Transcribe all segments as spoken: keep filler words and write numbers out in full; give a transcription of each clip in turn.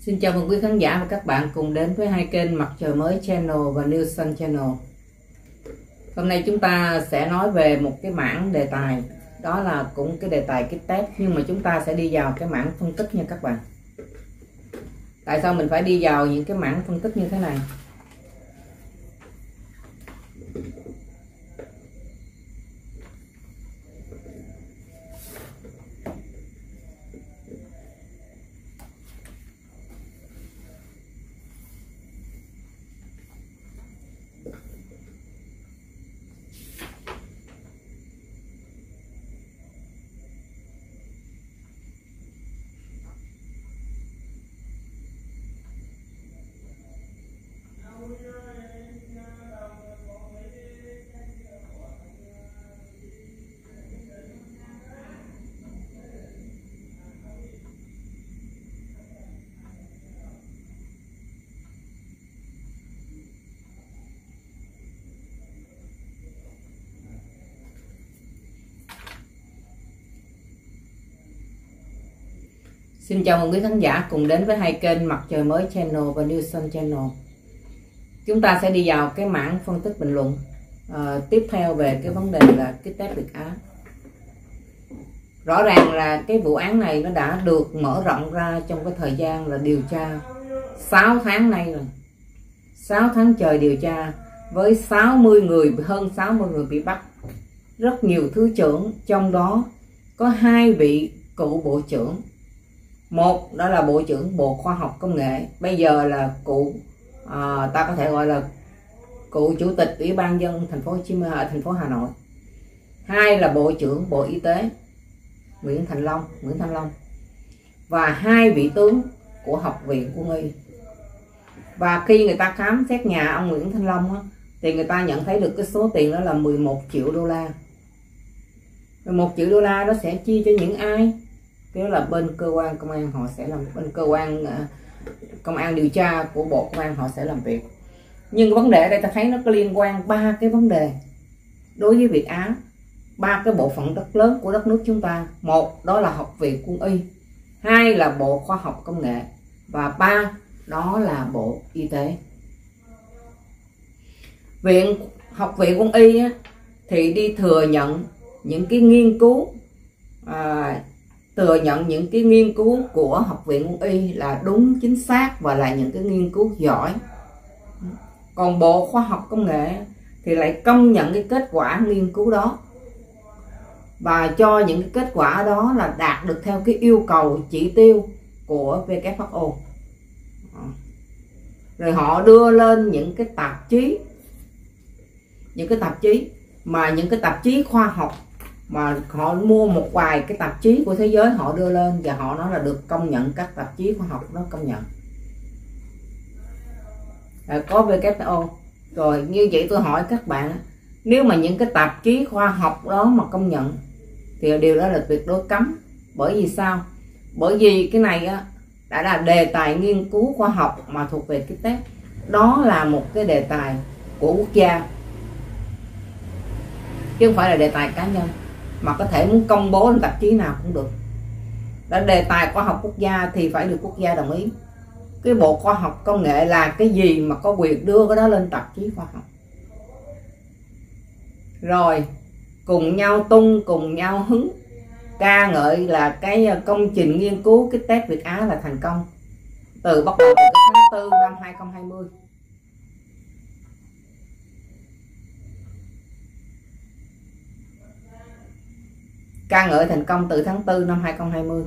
Xin chào mừng quý khán giả và các bạn cùng đến với hai kênh Mặt Trời Mới Channel và New Sun Channel. Hôm nay chúng ta sẽ nói về một cái mảng đề tài, đó là cũng cái đề tài kit test, nhưng mà chúng ta sẽ đi vào cái mảng phân tích nha các bạn. Tại sao mình phải đi vào những cái mảng phân tích như thế này? Xin chào mừng quý khán giả cùng đến với hai kênh Mặt Trời Mới Channel và New Sun Channel. Chúng ta sẽ đi vào cái mảng phân tích bình luận à, tiếp theo về cái vấn đề là kit test Việt Á. Rõ ràng là cái vụ án này nó đã được mở rộng ra trong cái thời gian là điều tra sáu tháng nay rồi. sáu tháng trời điều tra với sáu mươi người, hơn sáu mươi người bị bắt. Rất nhiều thứ trưởng, trong đó có hai vị cựu bộ trưởng. Một đó là Bộ trưởng Bộ Khoa học Công nghệ, bây giờ là cụ à, ta có thể gọi là cựu chủ tịch Ủy ban nhân dân thành phố Hồ Chí Minh, ở thành phố Hà Nội. Hai là Bộ trưởng Bộ Y tế Nguyễn Thành Long, Nguyễn Thanh Long và hai vị tướng của Học viện Quân y. Và khi người ta khám xét nhà ông Nguyễn Thanh Long á, thì người ta nhận thấy được cái số tiền đó là mười một triệu đô la. mười một triệu đô la đó sẽ chia cho những ai? Đó là bên cơ quan công an họ sẽ làm, bên cơ quan uh, công an điều tra của Bộ Công an họ sẽ làm việc. Nhưng vấn đề ở đây ta thấy nó có liên quan ba cái vấn đề đối với Việt Á, ba cái bộ phận rất lớn của đất nước chúng ta. Một đó là Học viện Quân y, hai là Bộ Khoa học Công nghệ, và ba đó là Bộ Y tế. Viện Học viện Quân y á, thì đi thừa nhận những cái nghiên cứu à, thừa nhận những cái nghiên cứu của Học viện Quân y là đúng, chính xác và là những cái nghiên cứu giỏi. Còn Bộ Khoa học Công nghệ thì lại công nhận cái kết quả nghiên cứu đó và cho những cái kết quả đó là đạt được theo cái yêu cầu chỉ tiêu của W H O. Rồi họ đưa lên những cái tạp chí, những cái tạp chí mà những cái tạp chí khoa học, mà họ mua một vài cái tạp chí của thế giới họ đưa lên và họ nói là được công nhận, các tạp chí khoa học đó công nhận à, có W H O. Rồi như vậy tôi hỏi các bạn, nếu mà những cái tạp chí khoa học đó mà công nhận thì điều đó là tuyệt đối cấm. Bởi vì sao? Bởi vì cái này á, đã là đề tài nghiên cứu khoa học mà thuộc về kit test. Đó là một cái đề tài của quốc gia chứ không phải là đề tài cá nhân, mà có thể muốn công bố lên tạp chí nào cũng được. Đã đề tài khoa học quốc gia thì phải được quốc gia đồng ý. Cái Bộ Khoa học Công nghệ là cái gì mà có quyền đưa cái đó lên tạp chí khoa học? Rồi cùng nhau tung, cùng nhau hứng, ca ngợi là cái công trình nghiên cứu kit test Việt Á là thành công, từ bắt đầu từ tháng tư năm hai nghìn không trăm hai mươi. Ca ngợi thành công từ tháng tư năm hai nghìn không trăm hai mươi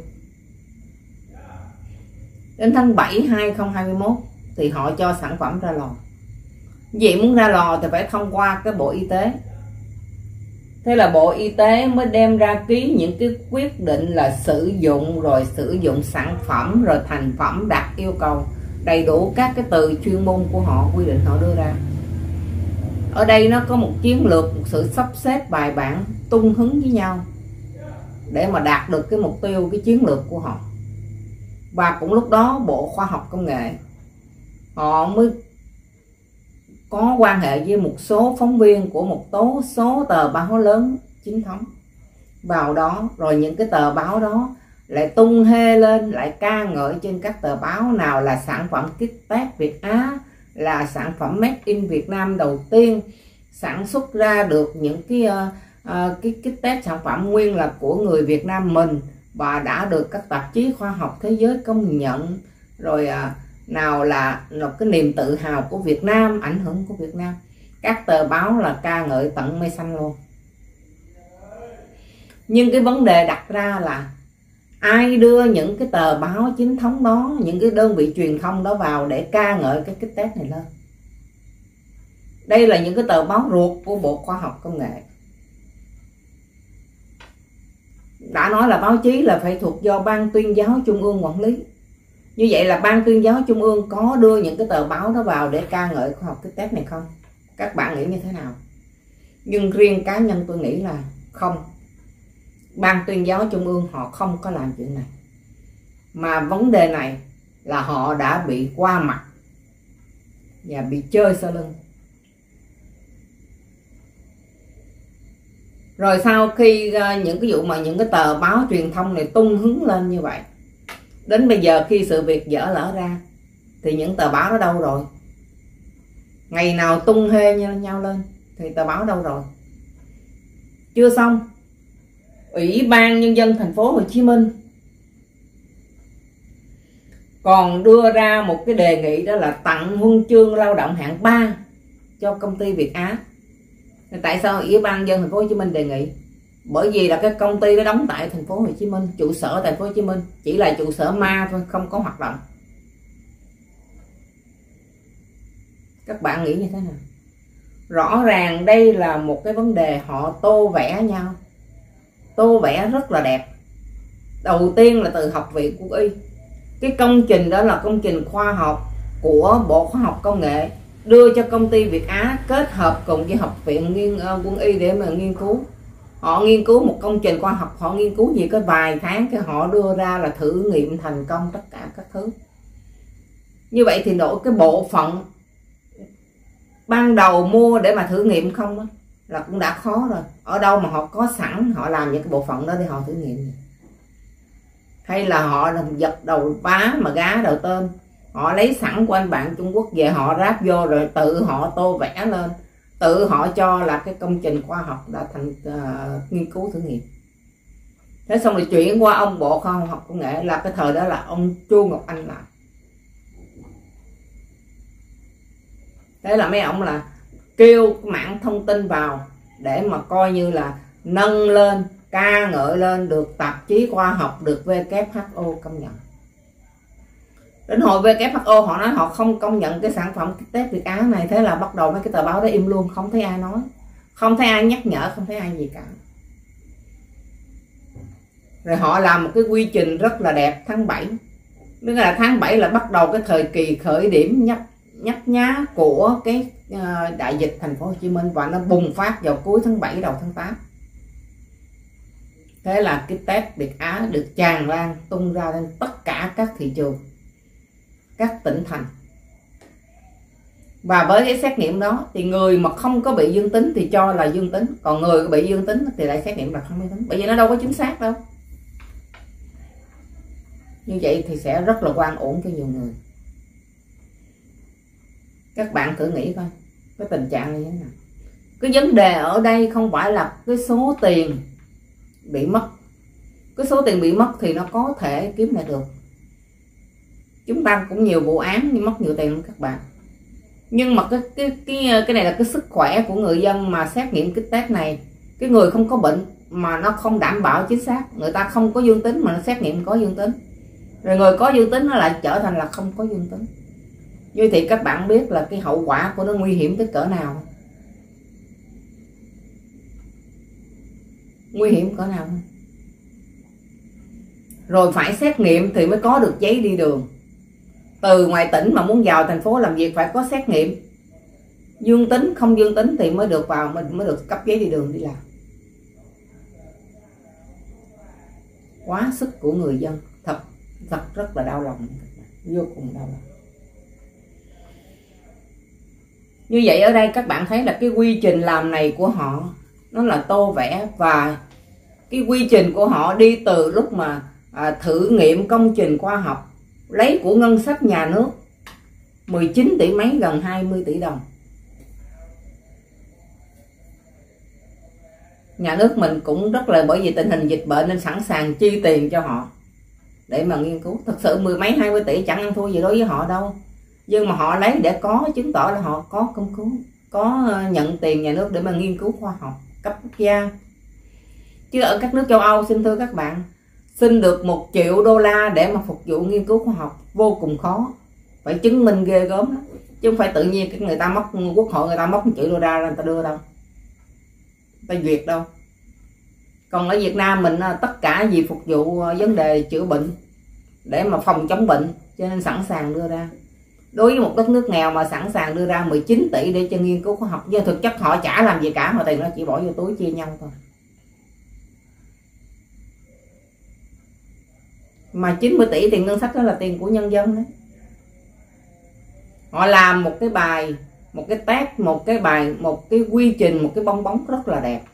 đến tháng bảy năm hai nghìn không trăm hai mươi mốt thì họ cho sản phẩm ra lò. Vậy muốn ra lò thì phải thông qua cái Bộ Y tế. Thế là Bộ Y tế mới đem ra ký những cái quyết định là sử dụng, rồi sử dụng sản phẩm, rồi thành phẩm đạt yêu cầu, đầy đủ các cái từ chuyên môn của họ quy định họ đưa ra. Ở đây nó có một chiến lược, một sự sắp xếp bài bản, tung hứng với nhau để mà đạt được cái mục tiêu, cái chiến lược của họ. Và cũng lúc đó Bộ Khoa học Công nghệ họ mới có quan hệ với một số phóng viên của một tố số tờ báo lớn chính thống vào đó. Rồi những cái tờ báo đó lại tung hê lên, lại ca ngợi trên các tờ báo nào là sản phẩm kit test Việt Á, là sản phẩm made in Việt Nam đầu tiên sản xuất ra được những cái uh, uh, cái kit test sản phẩm nguyên là của người Việt Nam mình và đã được các tạp chí khoa học thế giới công nhận. Rồi uh, nào là, là cái niềm tự hào của Việt Nam, ảnh hưởng của Việt Nam. Các tờ báo là ca ngợi tận mây xanh luôn. Nhưng cái vấn đề đặt ra là ai đưa những cái tờ báo chính thống đó, những cái đơn vị truyền thông đó vào để ca ngợi cái kit test này lên? Đây là những cái tờ báo ruột của Bộ Khoa học Công nghệ. Đã nói là báo chí là phải thuộc do Ban Tuyên giáo Trung ương quản lý. Như vậy là Ban Tuyên giáo Trung ương có đưa những cái tờ báo đó vào để ca ngợi khoa học kit test này không? Các bạn nghĩ như thế nào? Nhưng riêng cá nhân tôi nghĩ là không. Ban Tuyên giáo Trung ương họ không có làm chuyện này. Mà vấn đề này là họ đã bị qua mặt và bị chơi sau lưng. Rồi sau khi những cái vụ mà những cái tờ báo truyền thông này tung hứng lên như vậy, đến bây giờ khi sự việc dở lỡ ra thì những tờ báo đó đâu rồi? Ngày nào tung hê nhau lên thì tờ báo đâu rồi? Chưa xong, Ủy ban Nhân dân thành phố Hồ Chí Minh còn đưa ra một cái đề nghị, đó là tặng huân chương lao động hạng ba cho công ty Việt Á. Tại sao Ủy ban Nhân dân thành phố Hồ Chí Minh đề nghị? Bởi vì là cái công ty nó đóng tại thành phố Hồ Chí Minh, trụ sở thành phố Hồ Chí Minh, chỉ là trụ sở ma thôi, không có hoạt động. Các bạn nghĩ như thế nào? Rõ ràng đây là một cái vấn đề họ tô vẽ nhau, tô vẽ rất là đẹp. Đầu tiên là từ Học viện Quân y. Cái công trình đó là công trình khoa học của Bộ Khoa học Công nghệ, đưa cho công ty Việt Á kết hợp cùng với Học viện nghiên, uh, Quân y để mà nghiên cứu. Họ nghiên cứu một công trình khoa học, họ nghiên cứu gì có vài tháng cái họ đưa ra là thử nghiệm thành công tất cả các thứ. Như vậy thì đổi cái bộ phận ban đầu mua để mà thử nghiệm không đó, là cũng đã khó rồi. Ở đâu mà họ có sẵn, họ làm những cái bộ phận đó để họ thử nghiệm? Hay là họ giật đầu vá mà gá đầu tôm, họ lấy sẵn của anh bạn Trung Quốc về họ ráp vô rồi tự họ tô vẽ lên, tự họ cho là cái công trình khoa học đã thành uh, nghiên cứu thử nghiệm. Thế xong rồi chuyển qua ông Bộ Khoa học Công nghệ, là cái thời đó là ông Chu Ngọc Anh làm. Thế là mấy ông là kêu mạng thông tin vào để mà coi như là nâng lên, ca ngợi lên, được tạp chí khoa học, được W H O công nhận. Đến hồi W H O họ nói họ không công nhận cái sản phẩm kit test Việt Á này. Thế là bắt đầu mấy cái tờ báo đó im luôn, không thấy ai nói, không thấy ai nhắc nhở, không thấy ai gì cả. Rồi họ làm một cái quy trình rất là đẹp tháng bảy. Tức là tháng bảy là bắt đầu cái thời kỳ khởi điểm nhấp nhấp nhá của cái uh, đại dịch thành phố Hồ Chí Minh, và nó bùng phát vào cuối tháng bảy đầu tháng tám. Thế là cái test Việt Á được tràn lan tung ra lên tất cả các thị trường, các tỉnh thành. Và với cái xét nghiệm đó thì người mà không có bị dương tính thì cho là dương tính, còn người bị dương tính thì lại xét nghiệm là không dương tính, bởi vì nó đâu có chính xác đâu. Như vậy thì sẽ rất là oan uổng cho nhiều người. Các bạn thử nghĩ coi cái tình trạng như thế nào. Cái vấn đề ở đây không phải là cái số tiền bị mất. Cái số tiền bị mất thì nó có thể kiếm lại được. Chúng ta cũng nhiều vụ án nhưng mất nhiều tiền các bạn. Nhưng mà cái cái cái cái này là cái sức khỏe của người dân mà xét nghiệm kit test này, cái người không có bệnh mà nó không đảm bảo chính xác, người ta không có dương tính mà nó xét nghiệm có dương tính, rồi người có dương tính nó lại trở thành là không có dương tính. Như thì các bạn biết là cái hậu quả của nó nguy hiểm tới cỡ nào, nguy hiểm cỡ nào. Rồi phải xét nghiệm thì mới có được giấy đi đường. Từ ngoài tỉnh mà muốn vào thành phố làm việc phải có xét nghiệm, dương tính không dương tính thì mới được vào, mình mới được cấp giấy đi đường đi làm. Quá sức của người dân, thật thật rất là đau lòng, vô cùng đau lòng. Như vậy ở đây các bạn thấy là cái quy trình làm này của họ nó là tô vẽ, và cái quy trình của họ đi từ lúc mà à, thử nghiệm công trình khoa học lấy của ngân sách nhà nước mười chín tỷ mấy, gần hai mươi tỷ đồng. Nhà nước mình cũng rất là, bởi vì tình hình dịch bệnh nên sẵn sàng chi tiền cho họ để mà nghiên cứu. Thật sự mười mấy hai mươi tỷ chẳng ăn thua gì đối với họ đâu, nhưng mà họ lấy để có chứng tỏ là họ có công cứu, có nhận tiền nhà nước để mà nghiên cứu khoa học cấp quốc gia. Chứ ở các nước châu Âu, xin thưa các bạn, xin được một triệu đô la để mà phục vụ nghiên cứu khoa học vô cùng khó, phải chứng minh ghê gớm đó. Chứ không phải tự nhiên cái người ta móc, quốc hội người ta móc một triệu đô la ra người ta đưa đâu, người ta duyệt đâu. Còn ở Việt Nam mình tất cả vì phục vụ vấn đề chữa bệnh, để mà phòng chống bệnh, cho nên sẵn sàng đưa ra. Đối với một đất nước nghèo mà sẵn sàng đưa ra mười chín tỷ để cho nghiên cứu khoa học, nhưng thực chất họ chả làm gì cả, mà tiền nó chỉ bỏ vô túi chia nhau thôi. Mà chín mươi tỷ tiền ngân sách đó là tiền của nhân dân đấy. Họ làm một cái bài, một cái test, một cái bài, một cái quy trình, một cái bong bóng rất là đẹp.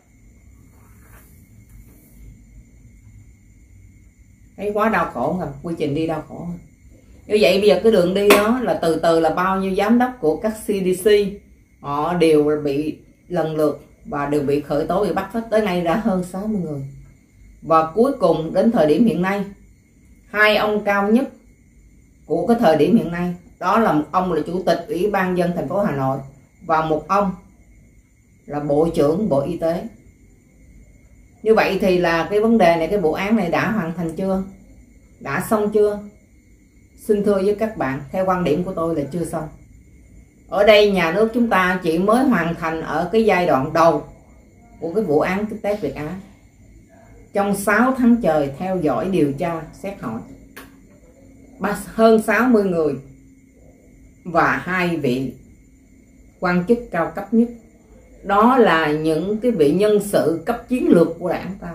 Thấy quá đau khổ rồi, quy trình đi đau khổ. Như vậy bây giờ cái đường đi đó là từ từ là bao nhiêu giám đốc của các xê đê xê họ đều bị lần lượt và đều bị khởi tố, bị bắt hết. Tới nay đã hơn sáu mươi người. Và cuối cùng đến thời điểm hiện nay, hai ông cao nhất của cái thời điểm hiện nay, đó là một ông là chủ tịch Ủy ban nhân dân thành phố Hà Nội và một ông là Bộ trưởng Bộ Y tế. Như vậy thì là cái vấn đề này, cái vụ án này đã hoàn thành chưa? Đã xong chưa? Xin thưa với các bạn, theo quan điểm của tôi là chưa xong. Ở đây nhà nước chúng ta chỉ mới hoàn thành ở cái giai đoạn đầu của cái vụ án kích test Việt Á. Trong sáu tháng trời theo dõi, điều tra, xét hỏi hơn sáu mươi người và hai vị quan chức cao cấp nhất. Đó là những cái vị nhân sự cấp chiến lược của đảng ta.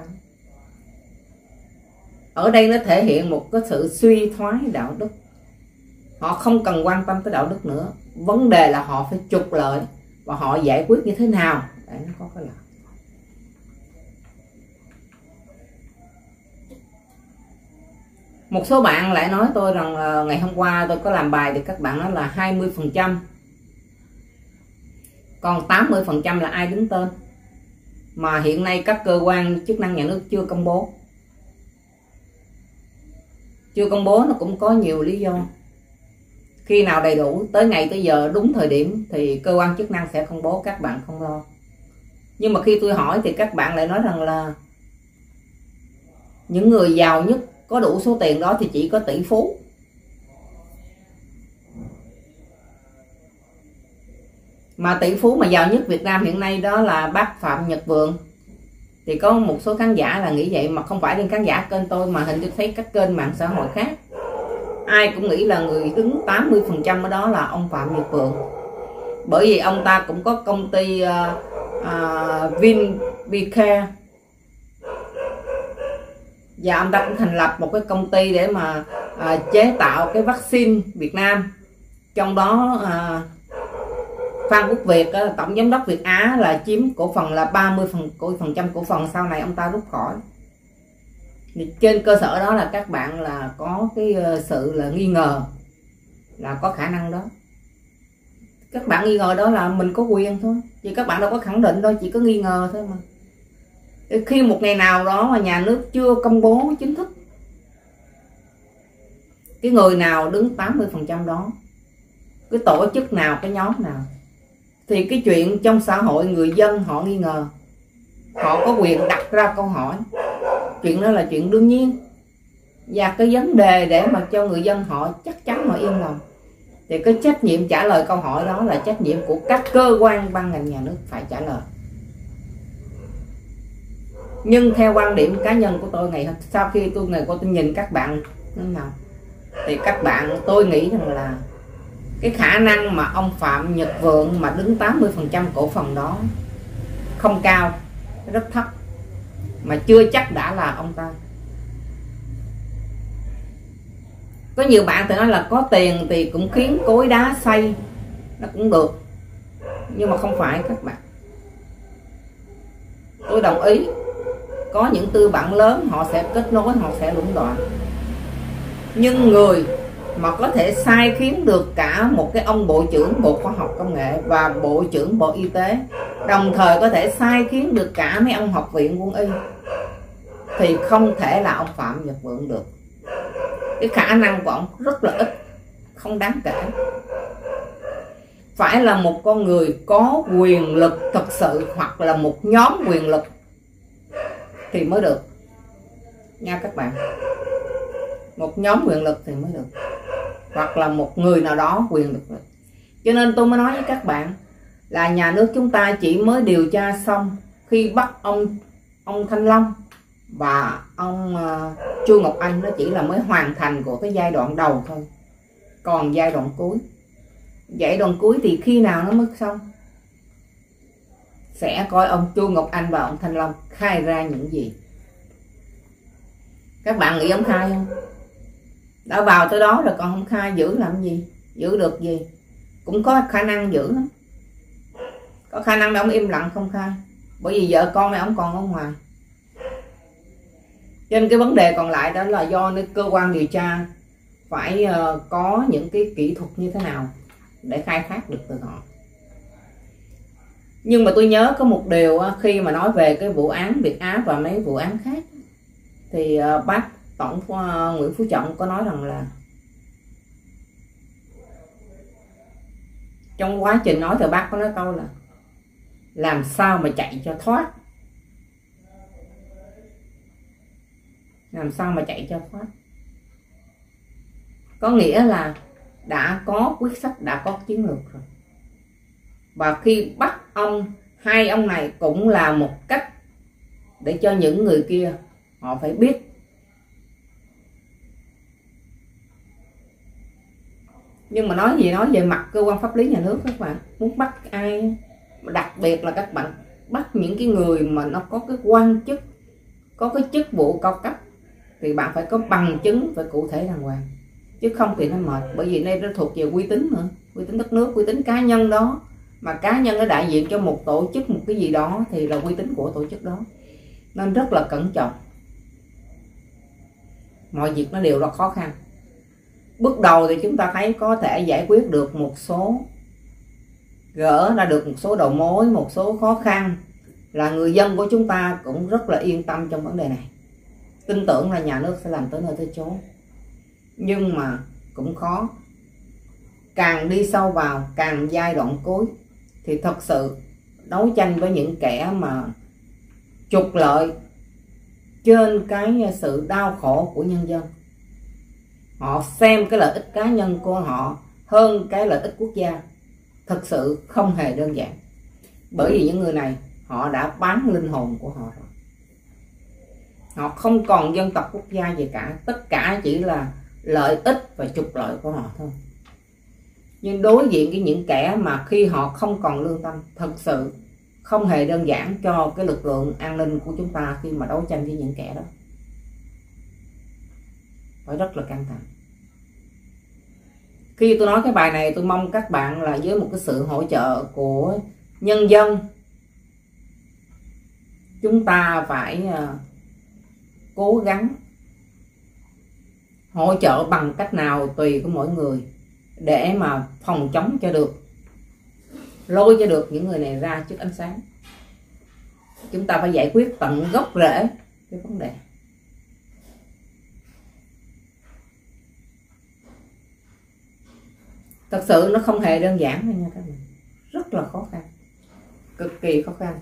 Ở đây nó thể hiện một cái sự suy thoái đạo đức. Họ không cần quan tâm tới đạo đức nữa. Vấn đề là họ phải trục lợi, và họ giải quyết như thế nào để nó có cái lợi. Một số bạn lại nói tôi rằng là ngày hôm qua tôi có làm bài thì các bạn nói là hai mươi phần trăm, còn tám mươi phần trăm là ai đứng tên, mà hiện nay các cơ quan chức năng nhà nước chưa công bố. Chưa công bố nó cũng có nhiều lý do. Khi nào đầy đủ, tới ngày tới giờ đúng thời điểm thì cơ quan chức năng sẽ công bố, các bạn không lo. Nhưng mà khi tôi hỏi thì các bạn lại nói rằng là những người giàu nhất có đủ số tiền đó thì chỉ có tỷ phú. Mà tỷ phú mà giàu nhất Việt Nam hiện nay đó là bác Phạm Nhật Vượng. Thì có một số khán giả là nghĩ vậy, mà không phải riêng khán giả kênh tôi mà hình như thấy các kênh mạng xã hội khác. Ai cũng nghĩ là người đứng tám mươi phần trăm ở đó là ông Phạm Nhật Vượng. Bởi vì ông ta cũng có công ty uh, uh, Vinmedicare, và ông ta cũng thành lập một cái công ty để mà à, chế tạo cái vaccine Việt Nam. Trong đó à, Phan Quốc Việt, tổng giám đốc Việt Á, là chiếm cổ phần là ba mươi phần trăm cổ phần. Sau này ông ta rút khỏi. Thì trên cơ sở đó là các bạn là có cái sự là nghi ngờ là có khả năng đó. Các bạn nghi ngờ đó là mình có quyền thôi, chứ các bạn đâu có khẳng định đâu, chỉ có nghi ngờ thôi mà. Khi một ngày nào đó mà nhà nước chưa công bố chính thức cái người nào đứng tám mươi phần trăm đó, cái tổ chức nào, cái nhóm nào, thì cái chuyện trong xã hội người dân họ nghi ngờ, họ có quyền đặt ra câu hỏi. Chuyện đó là chuyện đương nhiên. Và cái vấn đề để mà cho người dân họ chắc chắn họ yên lòng, thì cái trách nhiệm trả lời câu hỏi đó là trách nhiệm của các cơ quan ban ngành nhà nước phải trả lời. Nhưng theo quan điểm cá nhân của tôi, ngày sau khi tôi ngày qua tôi nhìn các bạn thế nào, thì các bạn, tôi nghĩ rằng là cái khả năng mà ông Phạm Nhật Vượng mà đứng tám mươi phần trăm cổ phần đó không cao, rất thấp, mà chưa chắc đã là ông ta. Có nhiều bạn thì nói là có tiền thì cũng khiến cối đá xây, nó cũng được, nhưng mà không phải các bạn. Tôi đồng ý có những tư bản lớn họ sẽ kết nối, họ sẽ lũng đoạn. Nhưng người mà có thể sai khiến được cả một cái ông bộ trưởng Bộ Khoa học Công nghệ và Bộ trưởng Bộ Y tế, đồng thời có thể sai khiến được cả mấy ông học viện quân y, thì không thể là ông Phạm Nhật Vượng được. Cái khả năng của ông rất là ít, không đáng kể. Phải là một con người có quyền lực thật sự, hoặc là một nhóm quyền lực thì mới được nha các bạn. Một nhóm quyền lực thì mới được, hoặc là một người nào đó quyền lực. Cho nên tôi mới nói với các bạn là nhà nước chúng ta chỉ mới điều tra xong khi bắt ông ông Thanh Long và ông uh, Chu Ngọc Anh, nó chỉ là mới hoàn thành của cái giai đoạn đầu thôi. Còn giai đoạn cuối, giai đoạn cuối thì khi nào nó mới xong? Sẽ coi ông Chu Ngọc Anh và ông Thanh Long khai ra những gì. Các bạn nghĩ ông khai không? Đã vào tới đó rồi còn không khai, giữ làm gì? Giữ được gì? Cũng có khả năng giữ lắm. Có khả năng để ông im lặng không khai, bởi vì vợ con này ông còn ở ngoài. Cho nên cái vấn đề còn lại đó là do nơi cơ quan điều tra phải uh, có những cái kỹ thuật như thế nào để khai thác được từ họ. Nhưng mà tôi nhớ có một điều, khi mà nói về cái vụ án Việt Á và mấy vụ án khác, thì uh, bác Tổng uh, Nguyễn Phú Trọng có nói rằng là trong quá trình nói thì bác có nói câu là làm sao mà chạy cho thoát, làm sao mà chạy cho thoát. Có nghĩa là đã có quyết sách, đã có chiến lược rồi. Và khi bắt ông, hai ông này cũng là một cách để cho những người kia họ phải biết. Nhưng mà nói gì nói về mặt cơ quan pháp lý nhà nước, các bạn muốn bắt ai, đặc biệt là các bạn bắt những cái người mà nó có cái quan chức, có cái chức vụ cao cấp, thì bạn phải có bằng chứng, phải cụ thể đàng hoàng, chứ không thì nó mệt. Bởi vì đây nó thuộc về uy tín nữa, uy tín đất nước, uy tín cá nhân đó. Mà cá nhân nó đại diện cho một tổ chức, một cái gì đó, thì là uy tín của tổ chức đó. Nên rất là cẩn trọng. Mọi việc nó đều là khó khăn. Bước đầu thì chúng ta thấy có thể giải quyết được một số, gỡ ra được một số đầu mối, một số khó khăn, là người dân của chúng ta cũng rất là yên tâm trong vấn đề này, tin tưởng là nhà nước sẽ làm tới nơi tới chốn. Nhưng mà cũng khó. Càng đi sâu vào, càng giai đoạn cuối, thì thật sự đấu tranh với những kẻ mà trục lợi trên cái sự đau khổ của nhân dân. Họ xem cái lợi ích cá nhân của họ hơn cái lợi ích quốc gia, thật sự không hề đơn giản. Bởi vì những người này họ đã bán linh hồn của họ rồi. Họ không còn dân tộc quốc gia gì cả, tất cả chỉ là lợi ích và trục lợi của họ thôi. Nhưng đối diện với những kẻ mà khi họ không còn lương tâm, thật sự không hề đơn giản cho cái lực lượng an ninh của chúng ta khi mà đấu tranh với những kẻ đó. Phải rất là căng thẳng. Khi tôi nói cái bài này, tôi mong các bạn là với một cái sự hỗ trợ của nhân dân, chúng ta phải uh, cố gắng hỗ trợ bằng cách nào tùy của mỗi người, để mà phòng chống cho được, lôi cho được những người này ra trước ánh sáng. Chúng ta phải giải quyết tận gốc rễ cái vấn đề. Thật sự nó không hề đơn giản đâu nha các bạn. Rất là khó khăn, cực kỳ khó khăn.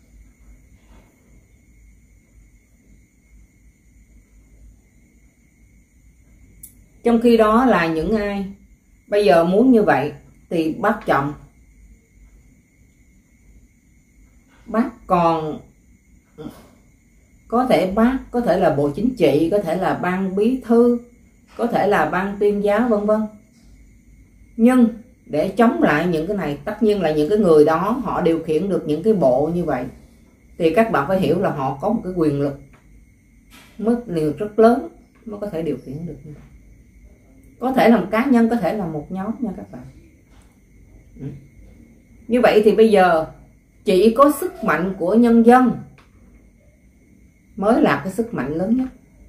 Trong khi đó là những ai bây giờ muốn như vậy thì bác Trọng, bác còn có thể bác có thể là Bộ Chính trị, có thể là ban bí thư, có thể là ban tuyên giáo vân vân. Nhưng để chống lại những cái này, tất nhiên là những cái người đó họ điều khiển được những cái bộ như vậy, thì các bạn phải hiểu là họ có một cái quyền lực, mức liều rất lớn mới có thể điều khiển được như vậy. Có thể là một cá nhân, có thể là một nhóm nha các bạn. Như vậy thì bây giờ chỉ có sức mạnh của nhân dân mới là cái sức mạnh lớn nhất.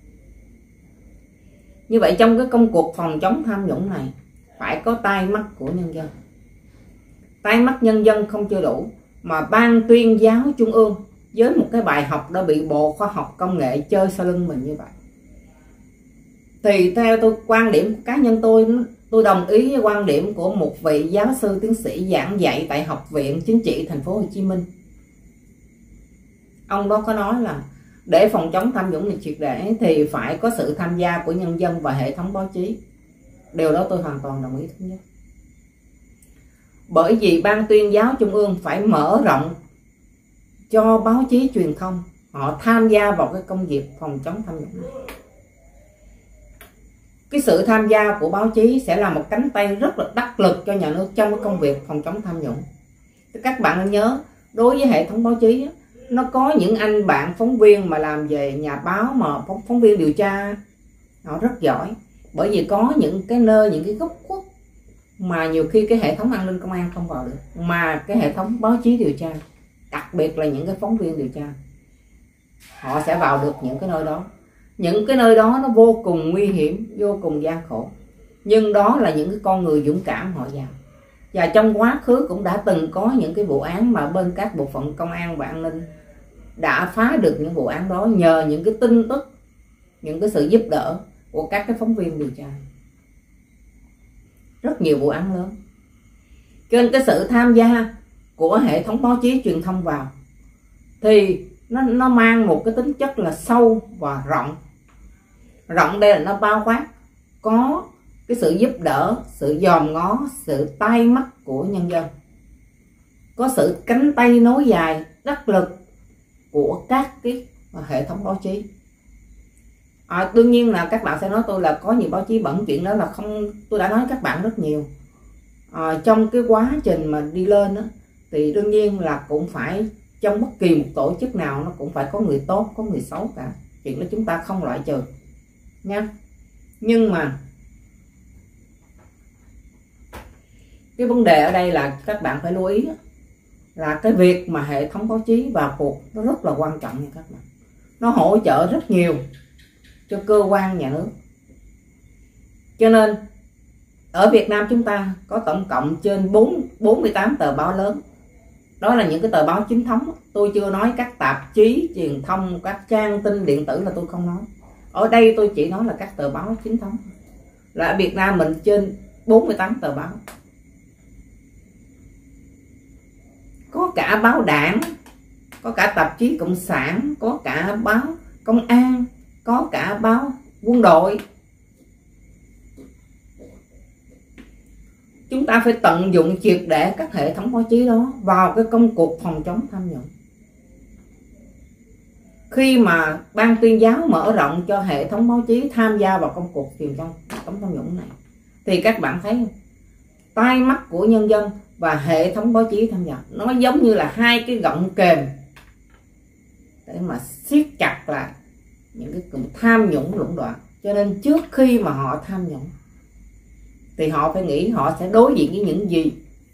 Như vậy trong cái công cuộc phòng chống tham nhũng này phải có tai mắt của nhân dân. Tai mắt nhân dân không chưa đủ, mà Ban Tuyên giáo Trung ương với một cái bài học đã bị Bộ Khoa học Công nghệ chơi sau lưng mình như vậy. Thì theo tôi, quan điểm cá nhân tôi, tôi đồng ý với quan điểm của một vị giáo sư tiến sĩ giảng dạy tại Học viện Chính trị Thành phố Hồ Chí Minh. Ông đó có nói là để phòng chống tham nhũng này triệt để thì phải có sự tham gia của nhân dân và hệ thống báo chí. Điều đó tôi hoàn toàn đồng ý. Thứ nhất, bởi vì Ban Tuyên giáo Trung ương phải mở rộng cho báo chí truyền thông họ tham gia vào cái công việc phòng chống tham nhũng này. Cái sự tham gia của báo chí sẽ là một cánh tay rất là đắc lực cho nhà nước trong cái công việc phòng chống tham nhũng. Các bạn nên nhớ, đối với hệ thống báo chí nó có những anh bạn phóng viên mà làm về nhà báo, mà phóng, phóng viên điều tra họ rất giỏi, bởi vì có những cái nơi, những cái góc khuất mà nhiều khi cái hệ thống an ninh công an không vào được, mà cái hệ thống báo chí điều tra, đặc biệt là những cái phóng viên điều tra, họ sẽ vào được những cái nơi đó. Những cái nơi đó nó vô cùng nguy hiểm, vô cùng gian khổ, nhưng đó là những cái con người dũng cảm họ vào. Và trong quá khứ cũng đã từng có những cái vụ án mà bên các bộ phận công an và an ninh đã phá được những vụ án đó nhờ những cái tin tức, những cái sự giúp đỡ của các cái phóng viên điều tra. Rất nhiều vụ án lớn. Cho nên cái sự tham gia của hệ thống báo chí truyền thông vào thì nó, nó mang một cái tính chất là sâu và rộng. Rộng đây là nó bao quát, có cái sự giúp đỡ, sự dòm ngó, sự tai mắt của nhân dân, có sự cánh tay nối dài đắc lực của các cái hệ thống báo chí. À, đương nhiên là các bạn sẽ nói tôi là có nhiều báo chí bẩn, chuyện đó là không, tôi đã nói các bạn rất nhiều. À, trong cái quá trình mà đi lên đó, thì đương nhiên là cũng phải trong bất kỳ một tổ chức nào nó cũng phải có người tốt, có người xấu cả. Chuyện đó chúng ta không loại trừ nha. Nhưng mà cái vấn đề ở đây là các bạn phải lưu ý là cái việc mà hệ thống báo chí vào cuộc nó rất là quan trọng nha các bạn. Nó hỗ trợ rất nhiều cho cơ quan nhà nước. Cho nên ở Việt Nam chúng ta có tổng cộng trên bốn mươi tám tờ báo lớn. Đó là những cái tờ báo chính thống. Tôi chưa nói các tạp chí truyền thông, các trang tin điện tử là tôi không nói. Ở đây tôi chỉ nói là các tờ báo chính thống. Là ở Việt Nam mình trên bốn mươi tám tờ báo. Có cả báo đảng, có cả tạp chí cộng sản, có cả báo công an, có cả báo quân đội. Chúng ta phải tận dụng triệt để các hệ thống báo chí đó vào cái công cuộc phòng chống tham nhũng. Khi mà Ban Tuyên giáo mở rộng cho hệ thống báo chí tham gia vào công cuộc phòng chống tham nhũng này, thì các bạn thấy tai mắt của nhân dân và hệ thống báo chí tham gia, nó giống như là hai cái gọng kềm để mà siết chặt lại những cái tham nhũng lũng đoạn. Cho nên trước khi mà họ tham nhũng thì họ phải nghĩ họ sẽ đối diện với những gì.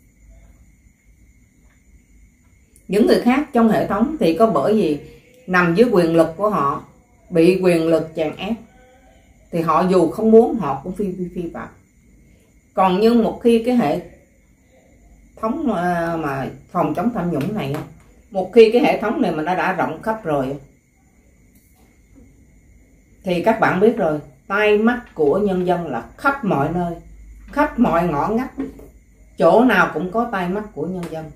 Những người khác trong hệ thống thì có bởi vì nằm dưới quyền lực của họ, bị quyền lực chèn ép, thì họ dù không muốn họ cũng phi phi phi phạm. Còn nhưng một khi cái hệ thống mà, mà phòng chống tham nhũng này, một khi cái hệ thống này mà nó đã rộng khắp rồi thì các bạn biết rồi, tai mắt của nhân dân là khắp mọi nơi, khắp mọi ngõ ngách, chỗ nào cũng có tai mắt của nhân dân.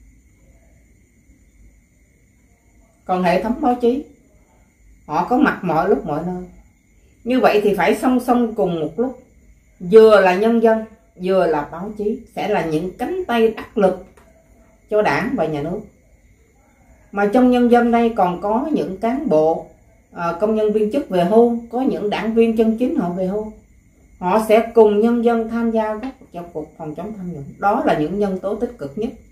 Còn hệ thống báo chí, họ có mặt mọi lúc mọi nơi. Như vậy thì phải song song cùng một lúc, vừa là nhân dân, vừa là báo chí, sẽ là những cánh tay đắc lực cho đảng và nhà nước. Mà trong nhân dân đây còn có những cán bộ, à, công nhân viên chức về hưu, có những đảng viên chân chính họ về hưu. Họ sẽ cùng nhân dân tham gia trong cuộc phòng chống tham nhũng. Đó là những nhân tố tích cực nhất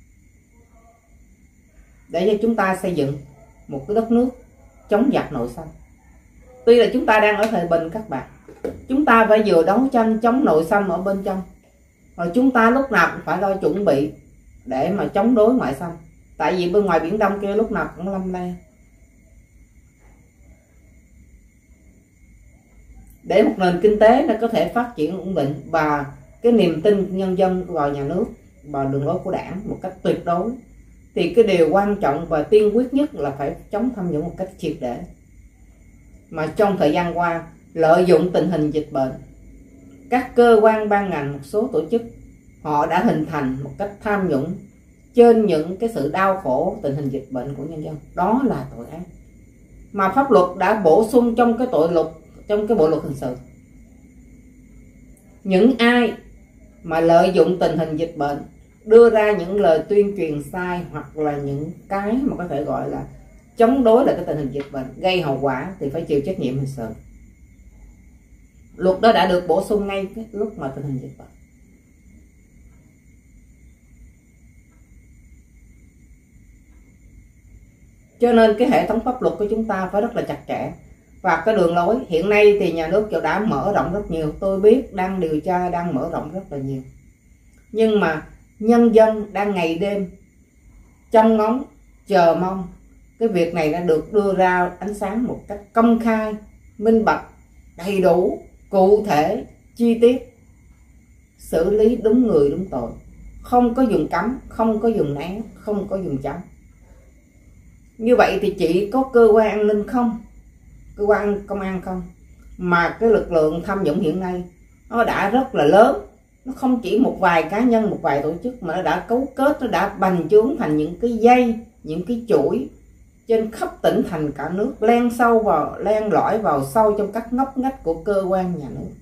để cho chúng ta xây dựng một cái đất nước chống giặc nội xâm. Tuy là chúng ta đang ở thời bình các bạn, chúng ta phải vừa đấu tranh chống nội xâm ở bên trong, rồi chúng ta lúc nào cũng phải lo chuẩn bị để mà chống đối ngoại xâm. Tại vì bên ngoài Biển Đông kia lúc nào cũng lâm le. để một nền kinh tế nó có thể phát triển ổn định và cái niềm tin nhân dân vào nhà nước, vào đường lối của đảng một cách tuyệt đối, thì cái điều quan trọng và tiên quyết nhất là phải chống tham nhũng một cách triệt để. Mà trong thời gian qua, lợi dụng tình hình dịch bệnh, các cơ quan ban ngành, một số tổ chức họ đã hình thành một cách tham nhũng trên những cái sự đau khổ tình hình dịch bệnh của nhân dân. Đó là tội ác mà pháp luật đã bổ sung trong cái tội luật, trong cái bộ luật hình sự. Những ai mà lợi dụng tình hình dịch bệnh, đưa ra những lời tuyên truyền sai hoặc là những cái mà có thể gọi là chống đối lại cái tình hình dịch bệnh, gây hậu quả thì phải chịu trách nhiệm hình sự. Luật đó đã được bổ sung ngay cái lúc mà tình hình dịch bệnh. Cho nên cái hệ thống pháp luật của chúng ta phải rất là chặt chẽ. Và cái đường lối hiện nay thì nhà nước đã mở rộng rất nhiều. Tôi biết đang điều tra, đang mở rộng rất là nhiều. Nhưng mà nhân dân đang ngày đêm trông ngóng, chờ mong cái việc này đã được đưa ra ánh sáng một cách công khai, minh bạch, đầy đủ, cụ thể, chi tiết, xử lý đúng người đúng tội, không có dùng cấm, không có dùng né, không có dùng chấm. Như vậy thì chỉ có cơ quan an ninh không, cơ quan công an không, mà cái lực lượng tham nhũng hiện nay nó đã rất là lớn. Nó không chỉ một vài cá nhân, một vài tổ chức, mà nó đã cấu kết, nó đã bành trướng thành những cái dây, những cái chuỗi trên khắp tỉnh thành cả nước, len sâu vào, len lỏi vào sâu trong các ngóc ngách của cơ quan nhà nước.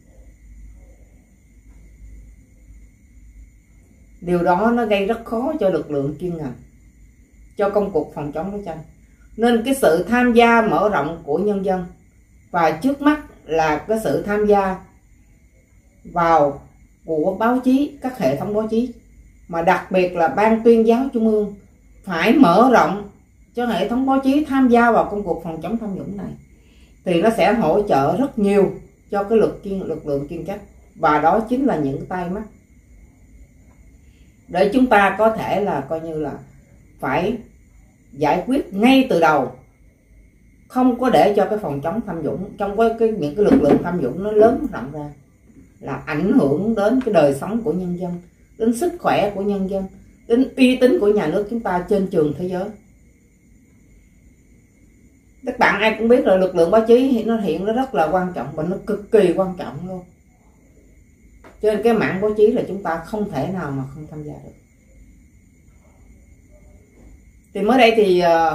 Điều đó nó gây rất khó cho lực lượng chuyên ngành, cho công cuộc phòng chống đấu tranh. Nên cái sự tham gia mở rộng của nhân dân, và trước mắt là cái sự tham gia vào của báo chí, các hệ thống báo chí, mà đặc biệt là Ban Tuyên giáo Trung ương phải mở rộng cho hệ thống báo chí tham gia vào công cuộc phòng chống tham nhũng này, thì nó sẽ hỗ trợ rất nhiều cho cái lực chuyên lực lượng chuyên trách. Và đó chính là những tay mắt để chúng ta có thể là coi như là phải giải quyết ngay từ đầu, không có để cho cái phòng chống tham nhũng trong cái, cái những cái lực lượng tham nhũng nó lớn rộng ra, là ảnh hưởng đến cái đời sống của nhân dân, đến sức khỏe của nhân dân, đến uy tín của nhà nước chúng ta trên trường thế giới. Các bạn ai cũng biết rồi, lực lượng báo chí thì nó hiện nó rất là quan trọng, và nó cực kỳ quan trọng luôn. Cho nên cái mảng báo chí là chúng ta không thể nào mà không tham gia được. Thì mới đây thì uh,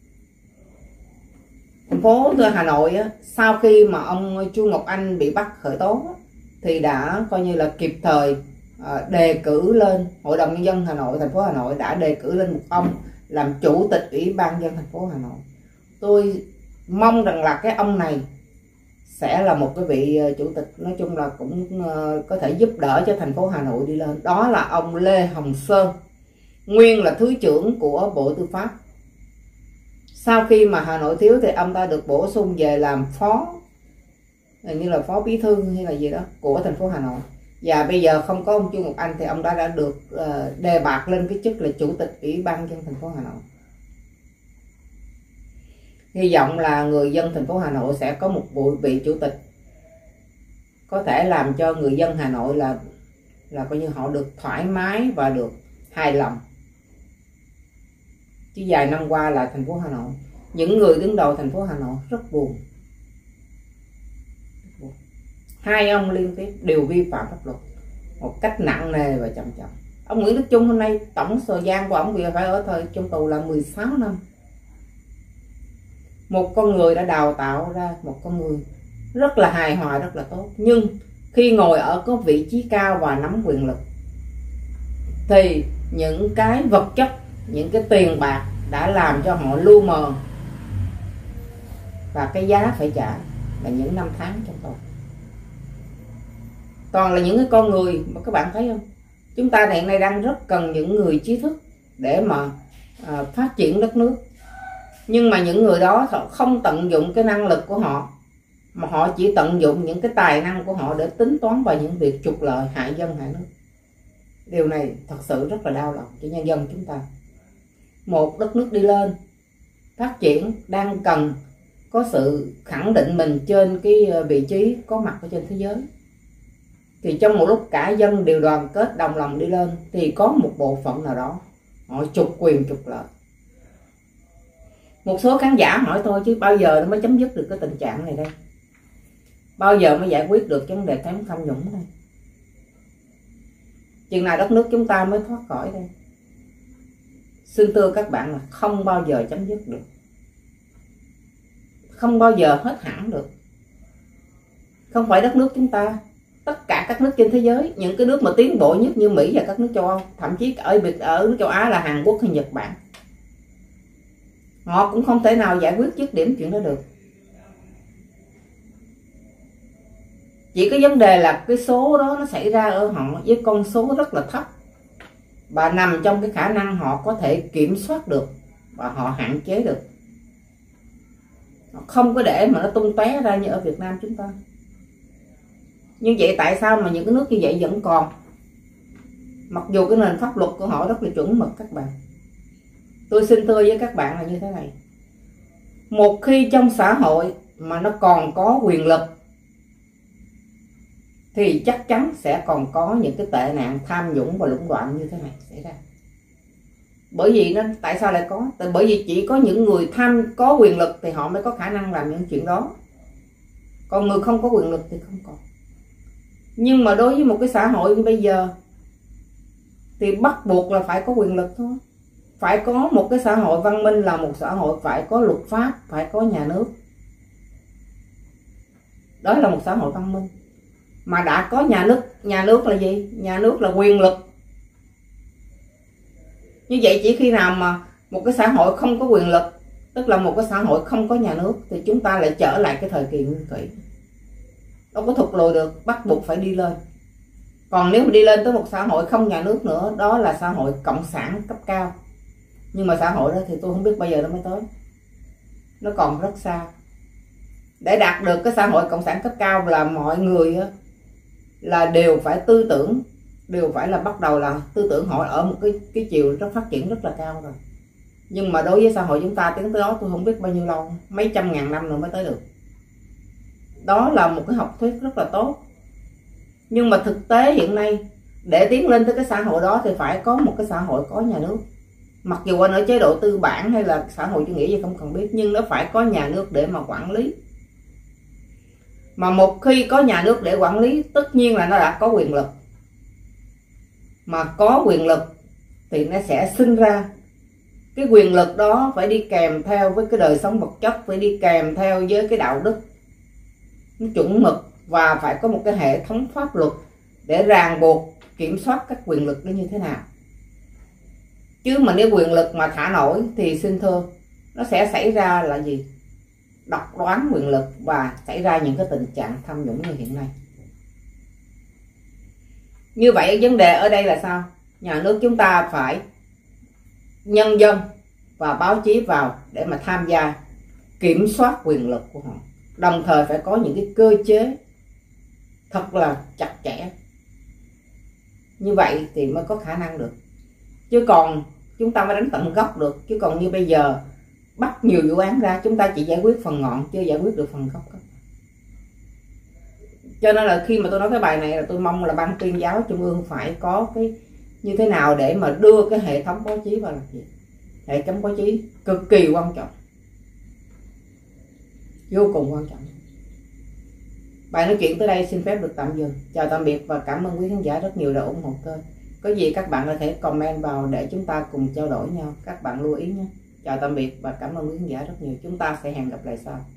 thành phố Hà Nội á, sau khi mà ông Chu Ngọc Anh bị bắt khởi tố á, thì đã coi như là kịp thời uh, đề cử lên Hội đồng Nhân dân Hà Nội, thành phố Hà Nội đã đề cử lên một ông làm chủ tịch Ủy ban nhân dân thành phố Hà Nội. Tôi mong rằng là cái ông này sẽ là một cái vị chủ tịch, nói chung là cũng uh, có thể giúp đỡ cho thành phố Hà Nội đi lên. Đó là ông Lê Hồng Sơn, nguyên là Thứ trưởng của Bộ Tư pháp. Sau khi mà Hà Nội thiếu thì ông ta được bổ sung về làm phó, như là phó bí thư hay là gì đó của thành phố Hà Nội. Và bây giờ không có ông Chu Ngọc Anh thì ông ta đã được uh, đề bạt lên cái chức là chủ tịch Ủy ban nhân dân thành phố Hà Nội. Hy vọng là người dân thành phố Hà Nội sẽ có một vị chủ tịch có thể làm cho người dân Hà Nội là là coi như họ được thoải mái và được hài lòng. Chứ vài năm qua là thành phố Hà Nội, những người đứng đầu thành phố Hà Nội rất buồn. Hai ông liên tiếp đều vi phạm pháp luật một cách nặng nề và trầm trọng. Ông Nguyễn Đức Chung hôm nay tổng thời gian của ông vừa phải ở thời trong tù là mười sáu năm. Một con người đã đào tạo ra một con người rất là hài hòa, rất là tốt, nhưng khi ngồi ở có vị trí cao và nắm quyền lực thì những cái vật chất, những cái tiền bạc đã làm cho họ lu mờ, và cái giá phải trả là những năm tháng trong tù. Toàn là những cái con người mà các bạn thấy không, chúng ta hiện nay đang rất cần những người trí thức để mà à, phát triển đất nước. Nhưng mà những người đó không tận dụng cái năng lực của họ, mà họ chỉ tận dụng những cái tài năng của họ để tính toán vào những việc trục lợi, hại dân hại nước. Điều này thật sự rất là đau lòng cho nhân dân chúng ta. Một đất nước đi lên phát triển đang cần có sự khẳng định mình trên cái vị trí có mặt ở trên thế giới, thì trong một lúc cả dân đều đoàn kết đồng lòng đi lên, thì có một bộ phận nào đó họ trục quyền trục lợi. Một số khán giả hỏi tôi chứ bao giờ nó mới chấm dứt được cái tình trạng này đây, bao giờ mới giải quyết được vấn đề tham tham nhũng đây, chừng nào đất nước chúng ta mới thoát khỏi đây? Xin thưa các bạn là không bao giờ chấm dứt được, không bao giờ hết hẳn được. Không phải đất nước chúng ta, tất cả các nước trên thế giới, những cái nước mà tiến bộ nhất như Mỹ và các nước châu Âu, thậm chí ở Việt ở nước châu Á là Hàn Quốc hay Nhật Bản, họ cũng không thể nào giải quyết dứt điểm chuyện đó được. Chỉ có vấn đề là cái số đó nó xảy ra ở họ với con số rất là thấp, và nằm trong cái khả năng họ có thể kiểm soát được và họ hạn chế được. Họ không có để mà nó tung tóe ra như ở Việt Nam chúng ta. Như vậy tại sao mà những cái nước như vậy vẫn còn, mặc dù cái nền pháp luật của họ rất là chuẩn mực các bạn? Tôi xin thưa với các bạn là như thế này: một khi trong xã hội mà nó còn có quyền lực thì chắc chắn sẽ còn có những cái tệ nạn tham nhũng và lũng đoạn như thế này xảy ra. Bởi vì nó tại sao lại có? Tại bởi vì chỉ có những người tham có quyền lực thì họ mới có khả năng làm những chuyện đó, còn người không có quyền lực thì không còn. Nhưng mà đối với một cái xã hội như bây giờ thì bắt buộc là phải có quyền lực thôi. Phải có một cái xã hội văn minh là một xã hội phải có luật pháp, phải có nhà nước. Đó là một xã hội văn minh. Mà đã có nhà nước, nhà nước là gì? Nhà nước là quyền lực. Như vậy chỉ khi nào mà một cái xã hội không có quyền lực, tức là một cái xã hội không có nhà nước, thì chúng ta lại trở lại cái thời kỳ nguyên thủy. Đâu có thụt lùi được, bắt buộc phải đi lên. Còn nếu mà đi lên tới một xã hội không nhà nước nữa, đó là xã hội cộng sản cấp cao. Nhưng mà xã hội đó thì tôi không biết bao giờ nó mới tới, nó còn rất xa. Để đạt được cái xã hội cộng sản cấp cao là mọi người là đều phải tư tưởng, đều phải là bắt đầu là tư tưởng họ ở một cái cái chiều rất phát triển rất là cao rồi. Nhưng mà đối với xã hội chúng ta tiến tới đó tôi không biết bao nhiêu lâu, mấy trăm ngàn năm nữa mới tới được. Đó là một cái học thuyết rất là tốt. Nhưng mà thực tế hiện nay để tiến lên tới cái xã hội đó thì phải có một cái xã hội có nhà nước. Mặc dù anh ở chế độ tư bản hay là xã hội chủ nghĩa gì không cần biết, nhưng nó phải có nhà nước để mà quản lý. Mà một khi có nhà nước để quản lý, tất nhiên là nó đã có quyền lực. Mà có quyền lực thì nó sẽ sinh ra cái quyền lực đó phải đi kèm theo với cái đời sống vật chất, phải đi kèm theo với cái đạo đức nó chuẩn mực, và phải có một cái hệ thống pháp luật để ràng buộc kiểm soát các quyền lực đó như thế nào. Chứ mà nếu quyền lực mà thả nổi thì xin thưa nó sẽ xảy ra là gì? Độc đoán quyền lực và xảy ra những cái tình trạng tham nhũng như hiện nay. Như vậy vấn đề ở đây là sao? Nhà nước chúng ta phải nhân dân và báo chí vào để mà tham gia kiểm soát quyền lực của họ. Đồng thời phải có những cái cơ chế thật là chặt chẽ. Như vậy thì mới có khả năng được. Chứ còn chúng ta mới đánh tận gốc được. Chứ còn như bây giờ bắt nhiều vụ án ra, chúng ta chỉ giải quyết phần ngọn, chưa giải quyết được phần gốc. Cho nên là khi mà tôi nói cái bài này là tôi mong là ban tuyên giáo trung ương phải có cái như thế nào để mà đưa cái hệ thống báo chí vào làm việc. Hệ thống báo chí cực kỳ quan trọng, vô cùng quan trọng. Bài nói chuyện tới đây xin phép được tạm dừng. Chào tạm biệt và cảm ơn quý khán giả rất nhiều đã ủng hộ kênh. Có gì các bạn có thể comment vào để chúng ta cùng trao đổi nhau. Các bạn lưu ý nhé. Chào tạm biệt và cảm ơn quý khán giả rất nhiều. Chúng ta sẽ hẹn gặp lại sau.